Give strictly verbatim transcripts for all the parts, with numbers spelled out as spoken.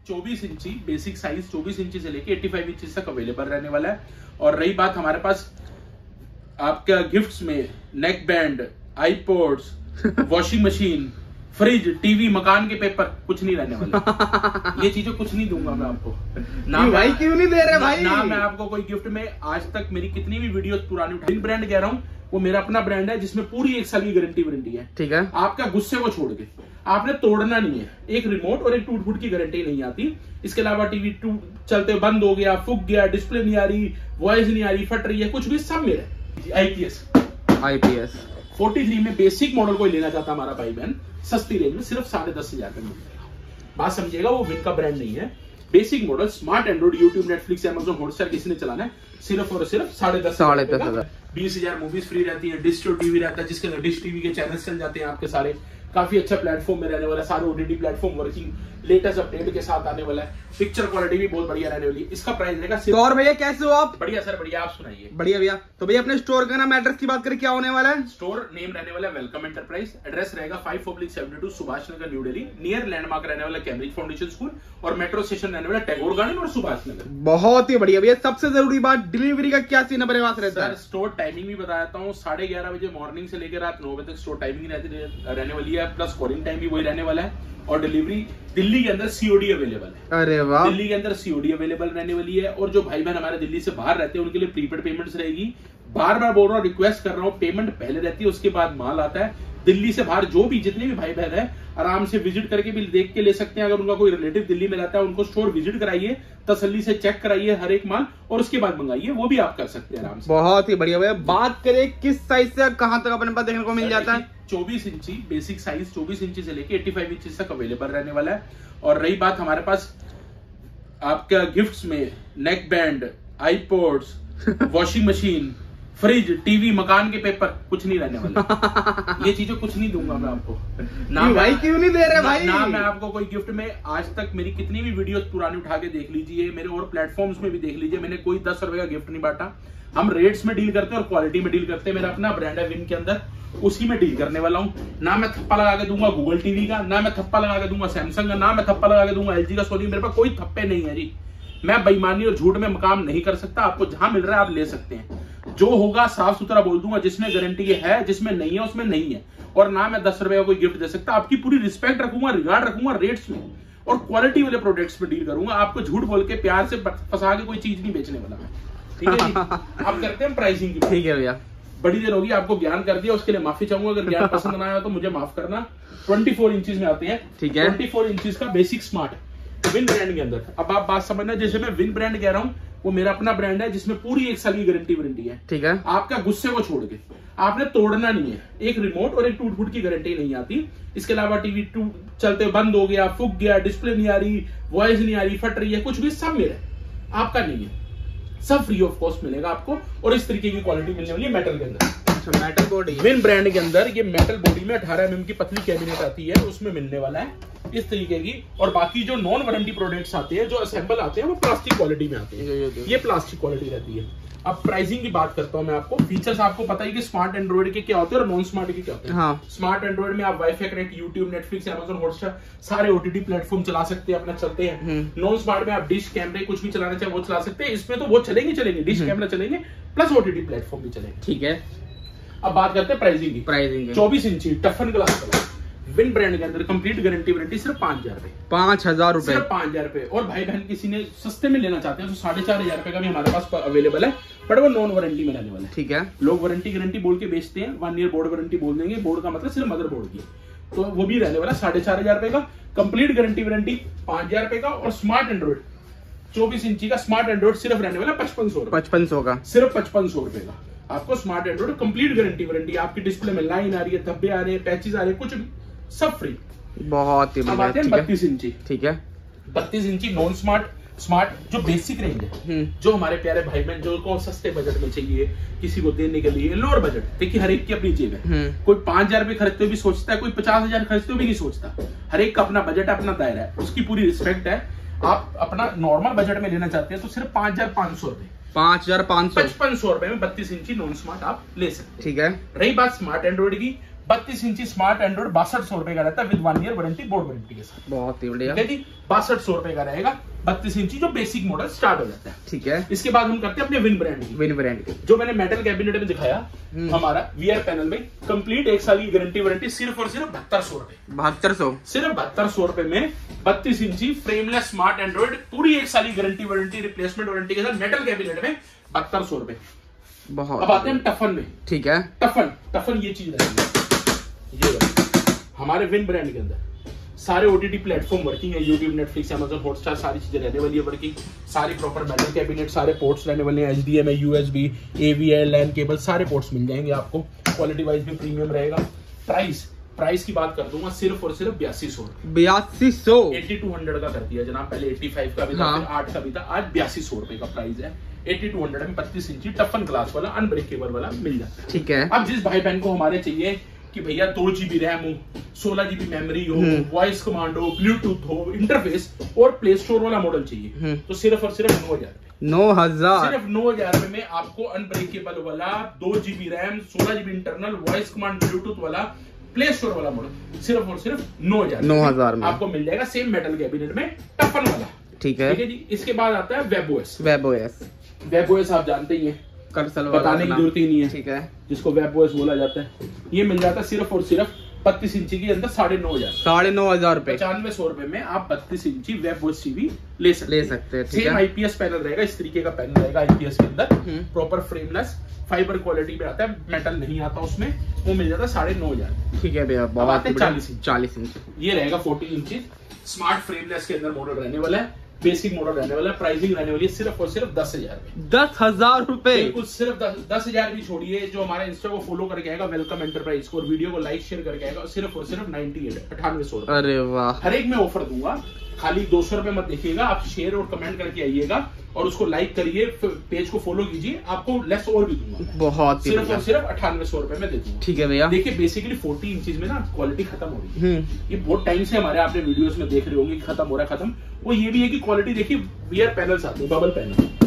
चौबीस इंची basic size चौबीस इंची से लेके पचासी इंची तक अवेलेबल रहने वाला है। और रही बात हमारे पास आपका गिफ्ट्स में neck band, iPods, washing machine, fridge, TV, मकान के पेपर, कुछ नहीं रहने वाला। ये चीजें कुछ नहीं दूंगा मैं आपको। ना भाई क्यों नहीं दे रहे भाई? ना, ना मैं आपको कोई गिफ्ट में, आज तक मेरी कितनी भी वीडियोस पुरानी उठा, विन ब्रांड कह रहा हूँ, वो मेरा अपना ब्रांड है जिसमें पूरी एक साल की गारंटी वारंटी है। ठीक है। आपका गुस्से को छोड़ के आपने तोड़ना नहीं है। एक रिमोट और एक टूट फूट की गारंटी नहीं आती। इसके अलावा टीवी टूट चलते बंद हो गया, फूक गया, डिस्प्ले नहीं आ रही, वॉइस नहीं आ रही, फट रही है, कुछ भी सब मेरा। आईपीएस आईपीएस तैंतालीस में बेसिक मॉडल कोई लेना चाहता हमारा भाई बहन, सस्ती रेंज में सिर्फ साढ़े दस हजार का मिल जाएगा। बात समझिएगा, वो विन का ब्रांड नहीं है। Basic model smart Android, YouTube, Netflix, Amazon, Hotstar किसी ने चलाना है, सिर्फ और सिर्फ साढ़े दस साढ़े दस हजार बीस हजार मूवीज फ्री रहती है। डिश टीवी रहता है जिसके अंदर डिश टीवी के चैनल्स चल जाते हैं आपके सारे। काफी अच्छा प्लेटफॉर्म में रहने वाला है, सारे OTT platform working, latest update के साथ आने वाला है। पिक्चर क्वालिटी भी बहुत बढ़िया रहने वाली है। इसका प्राइस रहेगा सिर्फ। तो और भैया कैसे हो आप? बढ़िया सर, बढ़िया। आप सुनाइए। बढ़िया भैया। तो भैया अपने स्टोर का नाम, एड्रेस की बात करें, क्या होने वाला है? स्टोर नेम रहने वाला है वेलकम एंटरप्राइज। एड्रेस रहेगा five public seventy two Subhash Nagar, new Delhi. Near landmark रहने वाला कैम्ब्रिज फाउंडेशन स्कूल, और मेट्रो स्टेशन रहने वाला टैगोर गार्डन और सुभाष नगर। बहुत ही बढ़िया भैया। सबसे जरूरी बात, डिलीवरी का क्या सीन अपने पास रहता है? स्टोर टाइमिंग भी बता देता हूँ। साढ़े ग्यारह बजे मॉर्निंग से लेकर रात नौ बजे तक स्टोर टाइमिंग रहने वाली है, प्लस कॉलिंग टाइम भी वही रहने वाला है। और डिलीवरी दिल्ली के अंदर सीओडी अवेलेबल है। अरे वाह। दिल्ली के अंदर सीओडी अवेलेबल रहने वाली है। और जो भाई बहन हमारे दिल्ली से बाहर रहते हैं उनके लिए प्रीपेड पेमेंट्स रहेगी। बार बार बोल रहा हूँ, रिक्वेस्ट कर रहा हूँ, पेमेंट पहले रहती है, उसके बाद माल आता है। दिल्ली से बाहर जो भी जितने भी भाई बहन है, आराम से विजिट करके भी देख के ले सकते हैं। अगर उनका कोई रिलेटिव दिल्ली में रहता है, उनको स्टोर विजिट कराइए, तसल्ली से चेक कराइए हर एक माल, और उसके बाद मंगाइए। वो भी आप कर सकते हैं आराम से। बहुत ही बढ़िया भैया। बात करें किस साइज से कहां तक अपने पास देखने को मिल जाता है? चौबीस इंची बेसिक साइज चौबीस इंची से लेके पचासी इंची तक अवेलेबल रहने वाला है। और रही बात हमारे पास आपका गिफ्ट्स में neck band, iPods, washing machine, fridge, TV, मकान के पेपर, कुछ नहीं रहने वाला। ये चीजें कुछ नहीं दूंगा मैं आपको। ना भाई क्यों नहीं दे रहे भाई? ना मैं आपको कोई गिफ्ट में, आज तक मेरी कितनी भी वीडियोस पुरानी उठा के देख लीजिए, मेरे और प्लेटफॉर्म्स में भी देख लीजिए, मैंने कोई दस रुपए का गिफ्ट नहीं बांटा। हम रेट्स में डील करते हैं और क्वालिटी में डील करते हैं। मेरा अपना ब्रांड है विन के अंदर, उसी में डील करने वाला हूँ। ना मैं थप्पा लगा के दूंगा गूगल टीवी का, ना मैं थप्पा लगा के दूंगा सैमसंग का, ना मैं थप्पा लगा के दूंगा एलजी का, सोनी। मेरे पास कोई थप्पे नहीं है जी। मैं बेईमानी और झूठ में काम नहीं कर सकता। आपको जहां मिल रहा है आप ले सकते हैं। जो होगा साफ सुथरा बोल दूंगा, जिसमें गारंटी है, जिसमें नहीं है उसमें नहीं है। और ना मैं दस रुपए का कोई गिफ्ट दे सकता। आपकी पूरी रिस्पेक्ट रखूंगा, रिगार्ड रखूंगा रेट्स में, और क्वालिटी वाले प्रोडक्ट्स में डील करूंगा। आपको झूठ बोल के प्यार से फंसा के कोई चीज नहीं बेचने वाला मैं। ठीक है जी। अब करते हैं प्राइसिंग की। ठीक है भैया। बड़ी देर होगी, आपको ज्ञान कर दिया, उसके लिए माफी चाहूंगा। अगर ज्ञान पसंद ना आया तो मुझे माफ करना। चौबीस इंचेस में आते हैं। ठीक है। चौबीस इंचेस का बेसिक स्मार्ट विन ब्रांड के अंदर। अब आप बात समझना, जैसे मैं विन ब्रांड कह रहा हूँ, वो मेरा अपना ब्रांड है जिसमें पूरी एक साल की गारंटी वारंटी है। ठीक है। आपका गुस्से को छोड़ के आपने तोड़ना नहीं है। एक रिमोट और एक टूट फूट की गारंटी नहीं आती। इसके अलावा टीवी टूट चलते बंद हो गया, फूक गया, डिस्प्ले नहीं आ रही, वॉइस नहीं आ रही, फट रही है, कुछ भी सब मेरा है, आपका नहीं है। सब फ्री ऑफ कॉस्ट मिलेगा आपको। और इस तरीके की क्वालिटी मिलने वाली है मेटल के अंदर। मेटल बॉडी विन ब्रांड के अंदर ये मेटल बॉडी में अठारह एम एम की पतली कैबिनेट आती है, उसमें मिलने वाला है इस तरीके की। और बाकी जो नॉन वारंटी प्रोडक्ट्स आते हैं, जो असेंबल आते हैं, वो प्लास्टिक क्वालिटी में आते हैं। ये प्लास्टिक क्वालिटी रहती है। अब प्राइसिंग की बात करता हूं मैं आपको। फीचर्स आपको पता है कि स्मार्ट एंड्रॉइड के क्या होते हैं और नॉन स्मार्ट के क्या होते हैं। हाँ। स्मार्ट एंड्रॉइड में आप WiFi connect, YouTube, Netflix, Amazon, Hotstar सारे ओटीटी प्लेटफॉर्म चला सकते हैं, अपना चलते हैं। नॉन स्मार्ट में आप डिश, कैमरे कुछ भी चलाना चाहे वो चला सकते हैं। इसमें तो वो चलेंगे चलेंगे डिश, कैमरा चलेंगे, प्लस ओटीटी प्लेटफॉर्म भी चलेंगे। ठीक है। अब बात करते हैं प्राइसिंग की। प्राइसिंग चौबीस इंची टफन ग्लास वाला विन ब्रांड के अंदर कंप्लीट गारंटी वारंटी सिर्फ पांच हजार रुपए पांच हजार रुपए सिर्फ पांच हजार रुपए। और भाई बहन किसी ने सस्ते में लेना चाहते हैं तो साढ़े चार हजार रुपए का भी हमारे पास अवेलेबल है, बट वो नॉन वारंटी में रहने वाला है। ठीक है। लोग वारंटी गारंटी बोल के बेचते हैं, वन ईयर बोर्ड वारंटी बोल देंगे। बोर्ड का मतलब सिर्फ मदर बोर्ड की, तो वो भी रहने वाला साढ़े चार हजार रुपए का। कंप्लीट गारंटी वारंटी पांच हजार रुपए का। और स्मार्ट एंड्रॉइड चौबीस इंची का स्मार्ट एंड्रॉइड सिर्फ रहने वाला पचपन सौ पचपन सौ का, सिर्फ पचपन सौ रुपए का आपको smart Android complete guarantee warranty. आपकी डिस्प्ले में लाइन आ रही है, धब्बे आ रहे हैं, पैचेस आ रहे हैं, कुछ भी सब फ्री। बहुत ही अब आते हैं बत्तीस इंची। ठीक है। बत्तीस इंची नॉन स्मार्ट स्मार्ट जो बेसिक रेंज है, जो हमारे प्यारे भाई बहन जो को सस्ते बजट में चाहिए, किसी को देने के लिए लोअर बजट, देखिए हर एक की अपनी जेब है। कोई पांच हजार रुपए खरीदते हुए भी सोचता है, कोई पचास हजार खरीदते हुए भी नहीं सोचता। हर एक का अपना बजट है, अपना दायरा है, उसकी पूरी रिस्पेक्ट है। आप अपना नॉर्मल बजट में लेना चाहते हैं तो सिर्फ पांच हजार पांच सौ रुपए पांच हजार पांच सौ पचपन सौ रुपए में बत्तीस इंची नॉन स्मार्ट आप ले सकते हैं। ठीक है। रही बात स्मार्ट एंड्रॉइड की, बत्तीस इंची स्मार्ट एंड्रॉइड बासठ सौ रुपए का रहता है with one year warranty, board warranty के साथ। बहुत ही बढ़िया। ठीक है जी, बासठ सौ रुपए का रहेगा बत्तीस इंची, जो बेसिक मॉडल स्टार्ट हो जाता है। ठीक है। इसके बाद हम करते हैं अपने विन ब्रांड की। विन ब्रांड की जो मैंने मेटल कैबिनेट में दिखाया हमारा वीआर पैनल में, कंप्लीट एक साल की गारंटी वारंटी, सिर्फ और सिर्फ बहत्तर सौ रुपए बहत्तर सौ सिर्फ बहत्तर सौ रुपए में बत्तीस इंची फ्रेमलेस स्मार्ट एंड्रॉइड, पूरी एक साल की गारंटी वारंटी, रिप्लेसमेंट वारंटी के साथ मेटल कैबिनेट में बहत्तर सौ रुपए। बहुत। अब आते हैं टफन में। ठीक है। टफन टफन ये चीज रहेगी, ये हमारे विन ब्रांड के अंदर सारे ओटीटी प्लेटफॉर्म वर्किंग है, यूट्यूब, नेटफ्लिक्स, अमेज़न हॉटस्टार, सारी चीजें रहने वाली है वर्किंग, सारी प्रॉपर मेटल कैबिनेट, सारे पोर्ट्स रहने वाले हैं, HDMI, USB, AVL, LAN cable, सारे पोर्ट्स मिल जाएंगे आपको। क्वालिटी वाइज भी प्रीमियम रहेगा। प्राइस प्राइस की बात कर दूंगा, सिर्फ और सिर्फ बयासी सौ बयासी सौ एट्टी टू हंड्रेड का कर दिया जनाब। पहले एट्टी फाइव का भी था, हाँ। फिर आठ का भी था, आज बयासी सौ रुपए का प्राइस है। एट्टी टू हंड्रेड में बत्तीस इंची टफन ग्लास वाला अनब्रेकेबल वाला मिल जाता है। ठीक है। अब जिस भाई बहन को हमारे चाहिए कि भैया दो जीबी रैम हो, सोलह जीबी मेमोरी हो, वॉइस कमांड हो, ब्लूटूथ हो, इंटरफेस और प्ले स्टोर वाला मॉडल चाहिए, तो सिर्फ और सिर्फ नौ हजार नौ हजार सिर्फ नौ हजार रुपए में आपको अनब्रेकेबल वाला दो जीबी रैम, सोलह GB internal, voice command, Bluetooth वाला, प्ले स्टोर वाला मॉडल, सिर्फ और सिर्फ नौ हजार नौ हजार में आपको मिल जाएगा, सेम मेटल कैबिनेट में टफन वाला। ठीक है। ठीक है जी। इसके बाद आता है वेबओएस। वेबओएस वेबओएस आप जानते ही हैं, कर्सर बताने की जरूरत ही नहीं है। ठीक है। जिसको वेबओएस बोला जाता है, ये मिल जाता है सिर्फ और सिर्फ बत्तीस इंची के अंदर साढ़े नौ हजार साढ़े नौ हजार रुपए पचानवे सौ रुपए में आप बत्तीस इंची वेबओएस टीवी ले सकते ले सकते हैं। ठीक सेम है। आईपीएस पैनल रहेगा, इस तरीके का पैनल रहेगा आईपीएस के अंदर, प्रॉपर फ्रेमलेस फाइबर क्वालिटी में आता है, मेटल नहीं आता उसमें, वो मिल जाता है साढ़े नौ हजार ठीक है भैया। अब बहुत आते हैं चालीस इंच। चालीस इंच ये रहेगा फोर्टी इंची स्मार्ट फ्रेमलेस के अंदर मॉडल रहने वाला है, बेसिक मॉडल रहने वाला है। प्राइसिंग रहने वाली है सिर्फ और सिर्फ दस हजार में दस हजार रुपए बिल्कुल सिर्फ दस हजार भी छोड़िए। जो हमारा इंस्टा को फॉलो करके आएगा वेलकम एंटरप्राइज को, और वीडियो को लाइक शेयर करके आएगा, सिर्फ और सिर्फ नाइनटी एट अठानवे सौ अरे वाह। हर एक में ऑफर दूंगा। खाली दो सौ रुपए मत देखिएगा, आप शेयर और कमेंट करके आइएगा और उसको लाइक करिए, पेज को फॉलो कीजिए, आपको लेस और भी दूंगा। बहुत ही सिर्फ और सिर्फ अठानवे सौ रुपए में दे दूंगा। ठीक है भैया। देखिए बेसिकली फोर्टी इंचेस में ना क्वालिटी खत्म हो रही है, ये बहुत टाइम से हमारे आपने वीडियोस में देख रहे होंगे कि खत्म हो रहा है। खत्म वो ये भी है कि क्वालिटी देखिए, वीआर पैनल्स आते हैं, बबल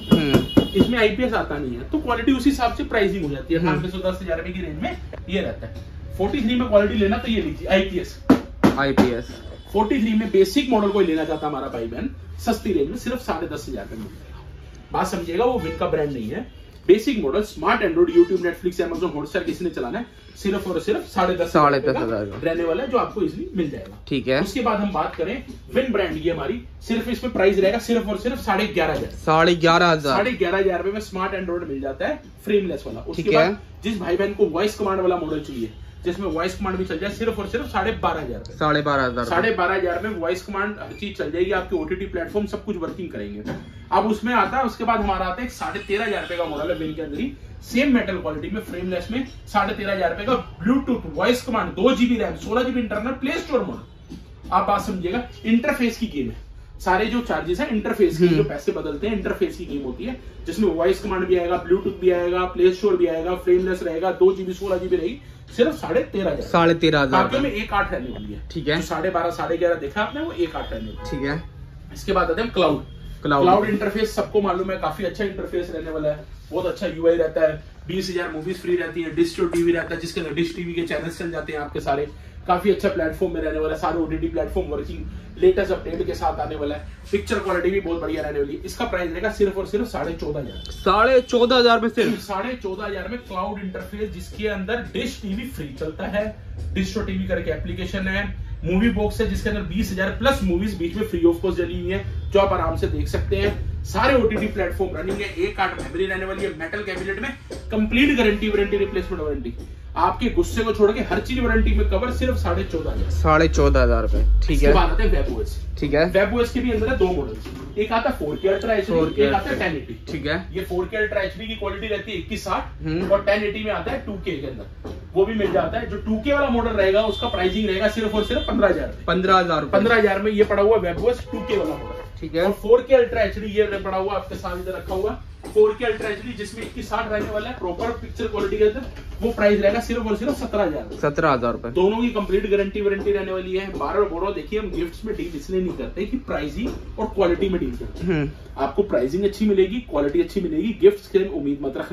पैनल, इसमें आईपीएस आता नहीं है, तो क्वालिटी उसी हिसाब से प्राइसिंग हो जाती है। अठानवे सौ दस हजार रुपए की रेंज में ये रहता है। फोर्टी थ्री में क्वालिटी लेना तो ये लीजिए आईपीएस आईपीएस फोर्टी थ्री में बेसिक मॉडल कोई लेना चाहता हमारा भाई बहन, सस्ती रेंज में सिर्फ साढ़े दस हजार में मिल जाएगा। बात समझिएगा, वो विन का ब्रांड नहीं है, basic model smart Android, YouTube, Netflix, Amazon Hotstar किसी ने चलाना है, सिर्फ और सिर्फ साढ़े दस साढ़े दस हजार रहने वाला है, जो आपको इजिली मिल जाएगा। ठीक है। उसके बाद हम बात करें विन ब्रांड की, हमारी सिर्फ इसमें प्राइस रहेगा सिर्फ और सिर्फ साढ़े ग्यारह हजार साढ़े ग्यारह हजार साढ़े ग्यारह हजार रुपए में स्मार्ट एंड्रॉइड मिल जाता है फ्रेमलेस वाला। उसके ठीक है। बाद जिस भाई बहन को वॉइस कमांड वाला मॉडल चाहिए, जिसमें वॉइस कमांड भी चल जाए, सिर्फ और सिर्फ साढ़े बारह हजार साढ़े बारह हजार साढ़े बारह हजार में वॉइस कमांड हर चीज चल जाएगी, आपके ओटीटी प्लेटफॉर्म सब कुछ वर्किंग करेंगे। अब उसमें आता है, उसके बाद हमारा आता है साढ़े तेरह हजार रुपए का मॉडल है विन के अंदर ही, सेम मेटल क्वालिटी में फ्रेमलेस में साढ़े तेरह हजार रुपए का ब्लूटूथ वॉइस कमांड, दो जीबी रैम, सोलह GB internal, play store model. आप बात समझिएगा, इंटरफेस की गेम है, सारे जो चार्जेस है इंटरफेस की, जो पैसे बदलते हैं इंटरफेस की गेम होती है, जिसमें वॉइस कमांड भी आएगा, ब्लूटूथ भी आएगा, प्ले स्टोर भी आएगा, फ्रेमलेस रहेगा, दो जीबी सोलह जीबी रहेगी, सिर्फ साढ़े तेरह हजार साढ़े तेरह हजार में एक आठ रहने वाली है। ठीक है। साढ़े बारह साढ़े ग्यारह देखा आपने, वो एक आठ रहने वाली। ठीक है। इसके बाद आते हैं क्लाउड क्लाउड क्लाउड इंटरफेस, सबको मालूम है काफी अच्छा इंटरफेस रहने वाला है, बहुत अच्छा यूआई रहता है, बीस हजार मूवीज फ्री रहती है, डिश टीवी रहता है, जिसके अंदर डिश टीवी के चैनल्स चल जाते हैं आपके सारे, काफी अच्छा प्लेटफॉर्म में रहने वाला है, सारे OTT platform working, latest update के साथ आने वाला है, पिक्चर क्वालिटी भी बहुत बढ़िया रहने वाली है। इसका प्राइस रहेगा सिर्फ और सिर्फ साढ़े चौदह हजार साढ़े चौदह हजार में सिर्फ साढ़े चौदह हजार में क्लाउड इंटरफेस, जिसके अंदर डिश टीवी फ्री चलता है, डिश टीवी करके एप्लीकेशन है, मूवी बॉक्स है जिसके अंदर बीस हजार प्लस मूवीज बीच में फ्री ऑफ कॉस्ट डली हुई है, जो आप आराम से देख सकते हैं। सारे ओटीटी प्लेटफॉर्म रनिंग है, एक आठ मेमोरी रहने वाली है, मेटल कैबिनेट में complete guarantee warranty replacement warranty, आपके गुस्से को छोड़ के हर चीज वारंटी में कवर, सिर्फ साढ़े चौदह हजार साढ़े चौदह हजार रुपए। ठीक है। बात आते हैं वेबओएस। ठीक है। वेबओएस के भी अंदर है दो मॉडल, एक आता है फोर के अल्ट्रा एचडी, एक आता है टेन एटी। ठीक है। ये फोर के अल्ट्रा एचडी की क्वालिटी रहती है इक्कीस साठ और टेन एटी में आता है टू के के अंदर, वो भी मिल जाता है। जो टू के वाला मॉडल रहेगा उसका प्राइसिंग रहेगा सिर्फ और सिर्फ पंद्रह हजार पंद्रह हजार पंद्रह हजार में ये पड़ा हुआ वेबओएस टू के वाला मॉडल। ठीक है। और फोर के अल्ट्रा एचडी ये पड़ा हुआ आपके सामने इधर रखा हुआ फोर के अल्ट्रा एचडी, जिसमें इक्कीस साठ रहने वाला है, प्रॉपर पिक्चर क्वालिटी के अंदर, वो प्राइस रहेगा सिर्फ और सिर्फ सत्रह हजार सत्रह हजार रुपए। दोनों की कंप्लीट गारंटी वारंटी रहने वाली है। बार बार बोलो, देखिए हम गिफ्ट्स में डील इसलिए नहीं करते कि प्राइसिंग और क्वालिटी में डील करते हैं। आपको प्राइसिंग अच्छी मिलेगी, क्वालिटी अच्छी मिलेगी, गिफ्ट्स की उम्मीद मत रखना।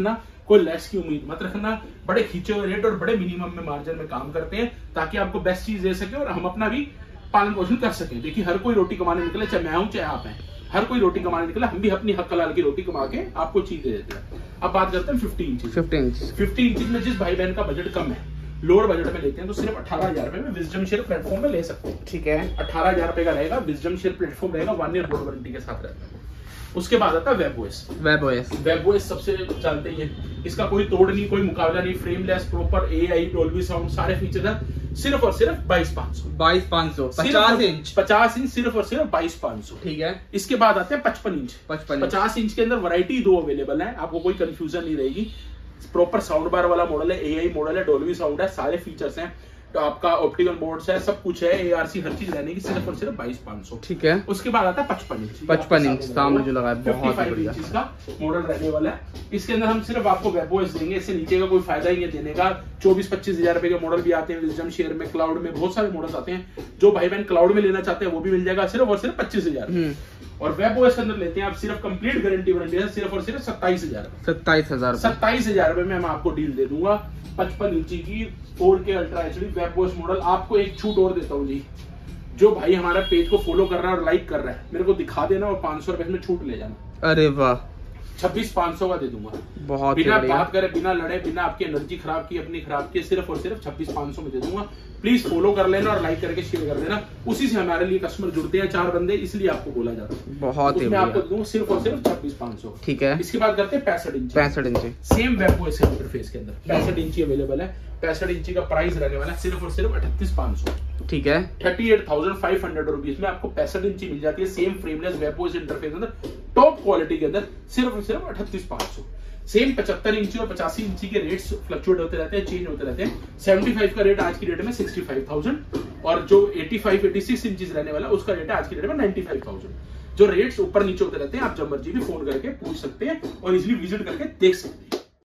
कोई लेस की उम्मीद मत रखना। बड़े खींचे हुए रेट और बड़े मिनिमम में मार्जिन में काम करते हैं ताकि आपको बेस्ट चीज दे सके और हम अपना भी पालन पोषण कर सके। देखिए हर कोई रोटी कमाने निकले, चाहे मैं हूं चाहे आप हैं, हर कोई रोटी कमाने निकला, हम भी अपनी हक हलाल की रोटी कमा के आपको चीज दे देते हैं। अब बात करते हैं fifty inch fifty inch fifty inch में जिस भाई बहन का बजट कम है, लोअर बजट में लेते हैं, तो सिर्फ अठारह हजार रुपए में विजडम शेयर प्लेटफॉर्म में ले सकते हैं। ठीक है, अठारह हजार रुपए का रहेगा, विजडम शेयर प्लेटफॉर्म रहेगा, वन ईयर बोर्ड वारंटी के साथ रहता है। उसके बाद आता है web OS. Web OS web OS सबसे जानते ही हैं, इसका कोई तोड़ नहीं, कोई मुकाबला नहीं, frameless, proper AI, Dolby sound, सारे फीचर है, सिर्फ और सिर्फ बाईस पाँच सौ बाईस पाँच सौ पचास इंच पचास इंच सिर्फ और सिर्फ बाईस पाँच सौ। ठीक है, इसके बाद आते हैं पचपन इंच पचपन पचास इंच के अंदर वैरायटी दो अवेलेबल है, आपको कोई कंफ्यूजन नहीं रहेगी। प्रॉपर साउंड बार वाला मॉडल है, एआई मॉडल है, डोल्बी साउंड है, सारे फीचर्स हैं, तो आपका ऑप्टिकल बोर्ड्स है, सब कुछ है, एआरसी हर चीज रहने की, सिर्फ और सिर्फ बाईस पाँच सौ। ठीक है, उसके बाद आता है पचपन इंच पचपन इंच सामने जो लगा है, बहुत ही बढ़िया इसका मॉडल रहने वाला है। इसके अंदर हम सिर्फ आपको वेब ओएस देंगे, इससे नीचे का कोई फायदा ही नहीं देने का। चौबीस पच्चीस हजार रुपए के मॉडल भी आते हैं विजडम शेयर में, क्लाउड में बहुत सारे मॉडल्स आते हैं। जो भाई बहन क्लाउड में लेना चाहते हैं वो भी मिल जाएगा, सिर्फ और सिर्फ पच्चीस हजार। और वेब ओएस के अंदर लेते हैं आप सिर्फ कंप्लीट गारंटी वारंटी है, सिर्फ और सिर्फ सत्ताईस हजार सत्ताईस हजार सत्ताईस हजार रुपए में मैं आपको डील दे दूंगा। पचपन इंची की four K ultra HD web OS model. आपको एक छूट और देता हूँ जी, जो भाई हमारा पेज को फॉलो कर रहा है और लाइक कर रहा है, मेरे को दिखा देना और पांच सौ रुपए में छूट ले जाना। अरे वाह, छब्बीस पाँच सौ का दे दूंगा, बहुत बिना बात करे, बिना लड़े, बिना आपकी एनर्जी खराब की, अपनी खराब की, सिर्फ और सिर्फ छब्बीस पाँच सौ में दे दूंगा। प्लीज फॉलो कर लेना और लाइक करके शेयर कर देना, उसी से हमारे लिए कस्टमर जुड़ते हैं, चार बंदे, इसलिए आपको बोला जाता है। बहुत ही आपको दूंगा सिर्फ और सिर्फ छब्बीस पाँच सौ। ठीक है, इसके बाद करते हैं पैंसठ इंच पैंसठ inch same web OS interface के अंदर पैंसठ इंची अवेलेबल है। पैंसठ इंची का प्राइस रहने वाला है सिर्फ और सिर्फ अठतीस पाँच सौ। ठीक है, thirty eight thousand five hundred rupees में आपको पैंसठ इंची मिल जाती है, सेम फ्रेमलेस वेब ओएस इंटरफेस के अंदर, टॉप क्वालिटी के अंदर, सिर्फ और सिर्फ अठतीस पाँच सौ। सेम पचहत्तर इंची और पचासी इंची के रेट्स फ्लक्चुएट होते रहते हैं, चेंज होते रहते हैं। पचहत्तर का रेट आज की डेट में सिक्सटी फाइव थाउजेंड और जो पचासी छियासी इंचेस रहने वाला उसका रेट है आज की डेट में पचानवे थाउजेंड। जो रेट्स ऊपर नीचे होते रहते हैं, आप जब मर्जी भी फोन करके पूछ सकते हैं और इजीली विजिट करके देख सकते हैं।